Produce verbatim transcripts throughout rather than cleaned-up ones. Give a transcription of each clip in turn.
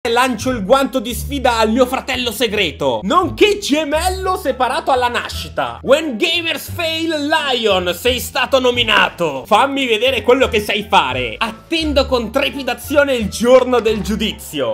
lancio il guanto di sfida al mio fratello segreto, nonché gemello separato alla nascita. When Gamers Fail Lion, sei stato nominato. Fammi vedere quello che sai fare. Attendo con trepidazione il giorno del giudizio.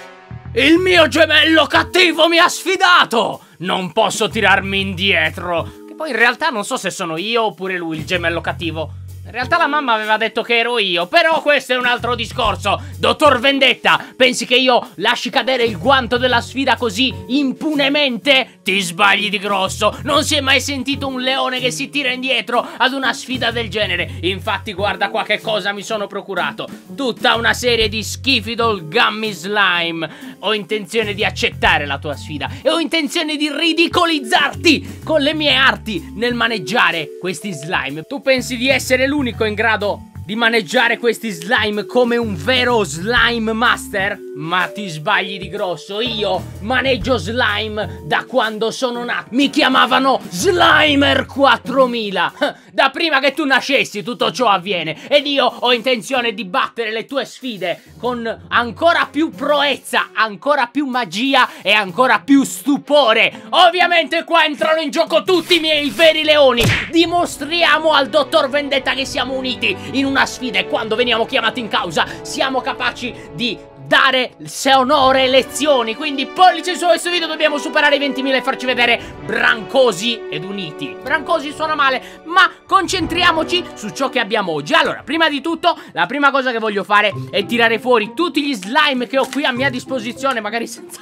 Il mio gemello cattivo mi ha sfidato. Non posso tirarmi indietro. Che poi in realtà non so se sono io oppure lui il gemello cattivo. In realtà la mamma aveva detto che ero io, però questo è un altro discorso. Dottor Vendetta, pensi che io lasci cadere il guanto della sfida così impunemente? Ti sbagli di grosso. Non si è mai sentito un leone che si tira indietro ad una sfida del genere. Infatti guarda qua che cosa mi sono procurato. Tutta una serie di Skifidol Gummy Slime. Ho intenzione di accettare la tua sfida e ho intenzione di ridicolizzarti con le mie arti nel maneggiare questi slime. Tu pensi di essere l'unico in grado di maneggiare questi slime come un vero slime master? Ma ti sbagli di grosso. Io maneggio slime da quando sono nato. Mi chiamavano Slimer quattromila. Da prima che tu nascessi tutto ciò avviene. Ed io ho intenzione di battere le tue sfide con ancora più proezza, ancora più magia e ancora più stupore. Ovviamente qua entrano in gioco tutti i miei veri leoni. Dimostriamo al Dottor Vendetta che siamo uniti in una sfida e quando veniamo chiamati in causa siamo capaci di dare se onore lezioni. Quindi pollice su questo video, dobbiamo superare i ventimila e farci vedere brancosi ed uniti. Brancosi suona male, ma concentriamoci su ciò che abbiamo oggi. Allora, prima di tutto, la prima cosa che voglio fare è tirare fuori tutti gli slime che ho qui a mia disposizione, magari senza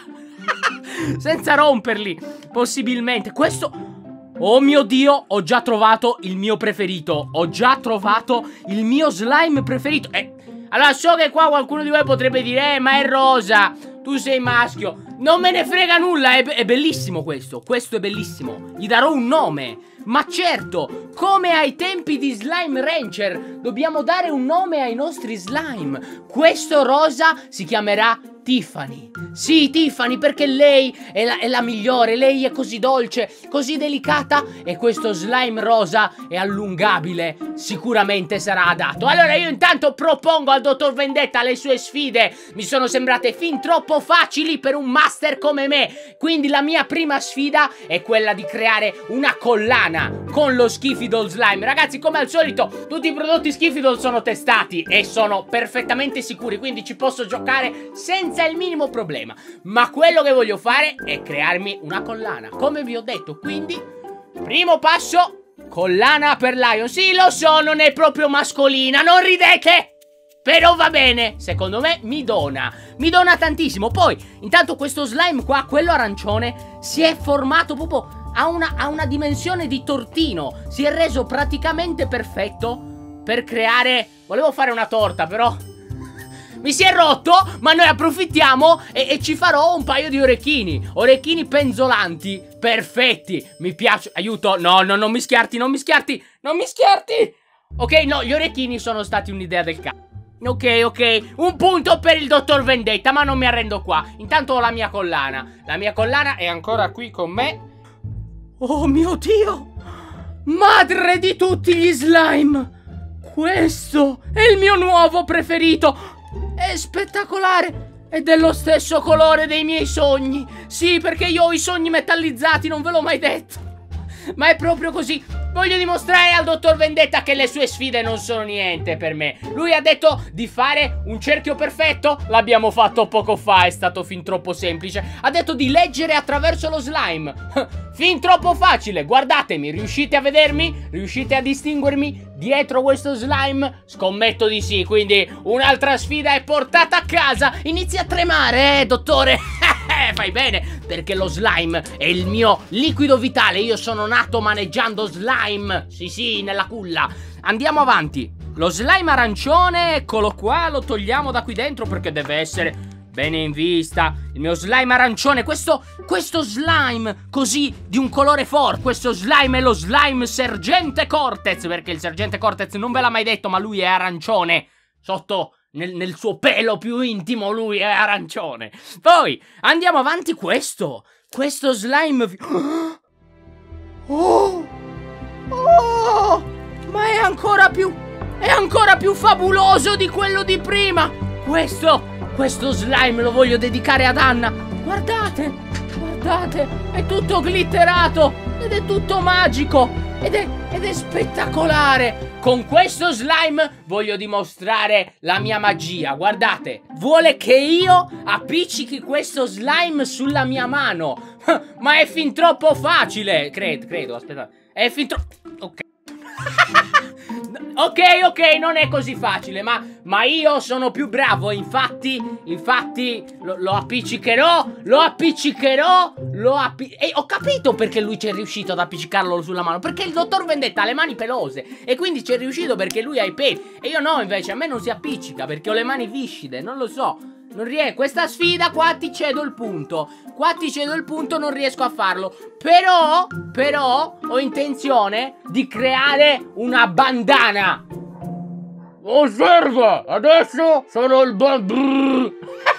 senza romperli, possibilmente. Questo... oh mio Dio, ho già trovato il mio preferito. Ho già trovato il mio slime preferito. Eh, allora so che qua qualcuno di voi potrebbe dire: eh, ma è rosa, tu sei maschio. Non me ne frega nulla, è, è bellissimo questo. Questo è bellissimo. Gli darò un nome. Ma certo, come ai tempi di Slime Rancher, dobbiamo dare un nome ai nostri slime. Questo rosa si chiamerà Tiffany. Sì, Tiffany, perché lei è la, è la migliore. Lei è così dolce, così delicata. E questo slime rosa è allungabile. Sicuramente sarà adatto. Allora io intanto propongo al Dottor Vendetta le sue sfide. Mi sono sembrate fin troppo facili per un master come me. Quindi la mia prima sfida è quella di creare una collana con lo Skifidol Slime. Ragazzi, come al solito, tutti i prodotti Skifidol sono testati e sono perfettamente sicuri, quindi ci posso giocare senza il minimo problema. Ma quello che voglio fare è crearmi una collana, come vi ho detto. Quindi, primo passo, collana per Lion. Sì, lo so, non è proprio mascolina, non ridete! Però va bene, secondo me mi dona. Mi dona tantissimo. Poi, intanto questo slime qua, quello arancione, si è formato proprio... Ha una, ha una dimensione di tortino. Si è reso praticamente perfetto per creare... volevo fare una torta, però mi si è rotto. Ma noi approfittiamo e, e ci farò un paio di orecchini. Orecchini penzolanti, perfetti. Mi piace. Aiuto, no, no, non mi schiarti, non mi schiarti. Non mi schiarti. Ok, no, gli orecchini sono stati un'idea del cazzo. Ok, ok, un punto per il Dottor Vendetta, ma non mi arrendo qua. Intanto ho la mia collana. La mia collana è ancora qui con me. Oh mio Dio! Madre di tutti gli slime! Questo è il mio nuovo preferito! È spettacolare! È dello stesso colore dei miei sogni! Sì, perché io ho i sogni metallizzati, non ve l'ho mai detto! Ma è proprio così! Voglio dimostrare al Dottor Vendetta che le sue sfide non sono niente per me. Lui ha detto di fare un cerchio perfetto. L'abbiamo fatto poco fa, è stato fin troppo semplice. Ha detto di leggere attraverso lo slime. Fin troppo facile. Guardatemi, riuscite a vedermi? Riuscite a distinguermi dietro questo slime? Scommetto di sì, quindi un'altra sfida è portata a casa. Inizia a tremare, eh, dottore? Fai bene, perché lo slime è il mio liquido vitale. Io sono nato maneggiando slime. Sì, sì, nella culla. Andiamo avanti. Lo slime arancione, eccolo qua. Lo togliamo da qui dentro perché deve essere bene in vista. Il mio slime arancione. Questo, questo slime così di un colore forte. Questo slime è lo slime Sergente Cortez, perché il Sergente Cortez non ve l'ha mai detto, ma lui è arancione. Sotto... Nel, nel suo pelo più intimo lui è arancione. Poi andiamo avanti. Questo Questo slime Oh Oh Ma è ancora più È ancora più fabuloso di quello di prima. Questo questo slime lo voglio dedicare ad Anna. Guardate, guardate, è tutto glitterato ed è tutto magico ed è, ed è spettacolare. Con questo slime voglio dimostrare la mia magia. Guardate, vuole che io appiccichi questo slime sulla mia mano. Ma è fin troppo facile. Credo, credo, aspetta. È fin troppo... Ok. Ok, ok, non è così facile, ma, ma io sono più bravo, infatti, infatti, lo, lo appiccicherò, lo appiccicherò, lo appi... E ho capito perché lui ci è riuscito ad appiccicarlo sulla mano, perché il dottor Vendetta ha le mani pelose, e quindi ci è riuscito perché lui ha i peli, e io no, invece, a me non si appiccica, perché ho le mani viscide, non lo so. Non riesco, questa sfida qua ti cedo il punto. Qua ti cedo il punto, non riesco a farlo. Però, però, ho intenzione di creare una bandana. Osserva, adesso sono il bambù.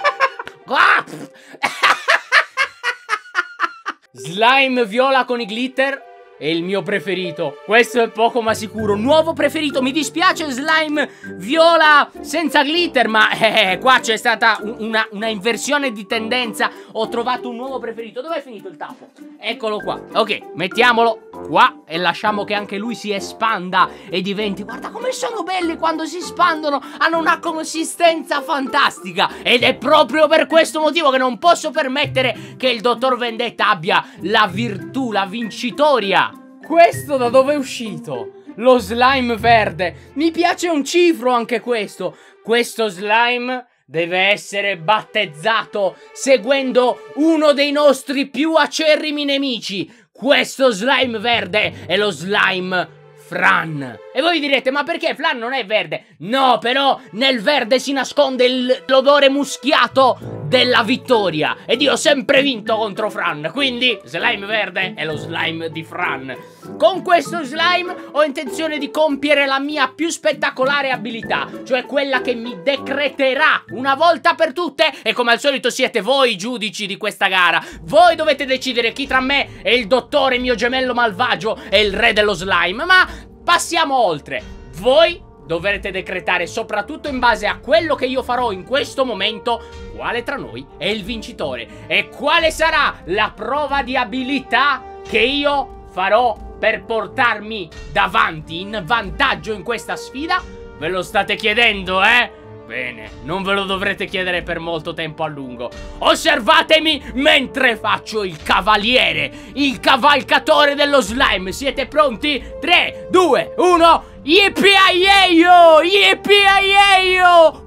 Slime viola con i glitter è il mio preferito. Questo è poco ma sicuro. Nuovo preferito. Mi dispiace slime viola senza glitter, ma eh, qua c'è stata un, una, una inversione di tendenza. Ho trovato un nuovo preferito. Dov'è finito il tappo? Eccolo qua. Ok, mettiamolo qua e lasciamo che anche lui si espanda e diventi... Guarda come sono belli quando si espandono. Hanno una consistenza fantastica. Ed è proprio per questo motivo che non posso permettere che il dottor Vendetta abbia la virtù, la vincitoria. Questo da dove è uscito? Lo slime verde. Mi piace un cifro anche questo. Questo slime deve essere battezzato seguendo uno dei nostri più acerrimi nemici. Questo slime verde è lo slime Fran. E voi direte, ma perché Fran non è verde? No, però nel verde si nasconde l'odore muschiato della vittoria. Ed io ho sempre vinto contro Fran. Quindi slime verde è lo slime di Fran. Con questo slime ho intenzione di compiere la mia più spettacolare abilità, cioè quella che mi decreterà una volta per tutte. E come al solito siete voi i giudici di questa gara. Voi dovete decidere chi tra me e il dottore mio gemello malvagio è il re dello slime. Ma passiamo oltre. Voi dovrete decretare, soprattutto in base a quello che io farò in questo momento, quale tra noi è il vincitore e quale sarà la prova di abilità che io farò per portarmi davanti in vantaggio in questa sfida. Ve lo state chiedendo, eh? Bene, non ve lo dovrete chiedere per molto tempo a lungo. Osservatemi mentre faccio il cavaliere, il cavalcatore dello slime. Siete pronti? tre, due, uno. Yippee-yeyo! Yippee-yeyo!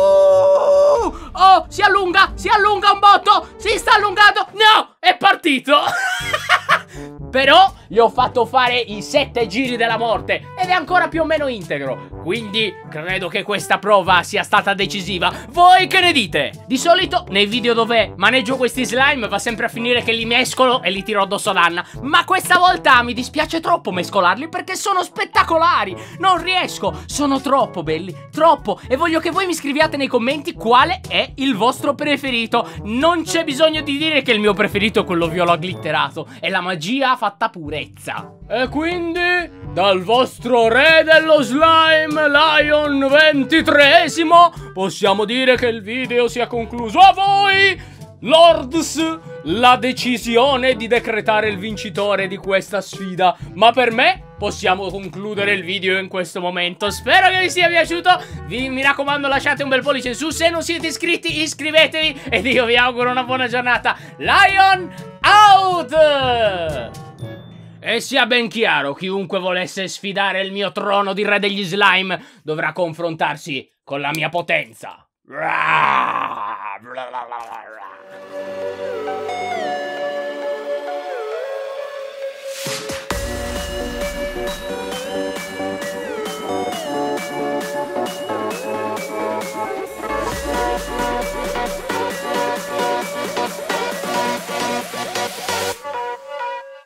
Uh! Oh, si allunga, si allunga un botto, si sta allungando. No, è partito. Però gli ho fatto fare i sette giri della morte ed è ancora più o meno integro. Quindi credo che questa prova sia stata decisiva. Voi che ne dite? Di solito nei video dove maneggio questi slime va sempre a finire che li mescolo e li tiro addosso ad Anna. Ma questa volta mi dispiace troppo mescolarli perché sono spettacolari. Non riesco, sono troppo belli, troppo. E voglio che voi mi scriviate nei commenti quale è il vostro preferito. Non c'è bisogno di dire che il mio preferito è quello viola glitterato. È la magia fatta purezza. E quindi dal vostro re dello slime Lion ventitreesimo possiamo dire che il video sia concluso. A voi Lords la decisione di decretare il vincitore di questa sfida. Ma per me possiamo concludere il video in questo momento. Spero che vi sia piaciuto. Vi, mi raccomando, lasciate un bel pollice in su. Se non siete iscritti, iscrivetevi. Ed io vi auguro una buona giornata. Lion out! E sia ben chiaro, chiunque volesse sfidare il mio trono di re degli slime dovrà confrontarsi con la mia potenza.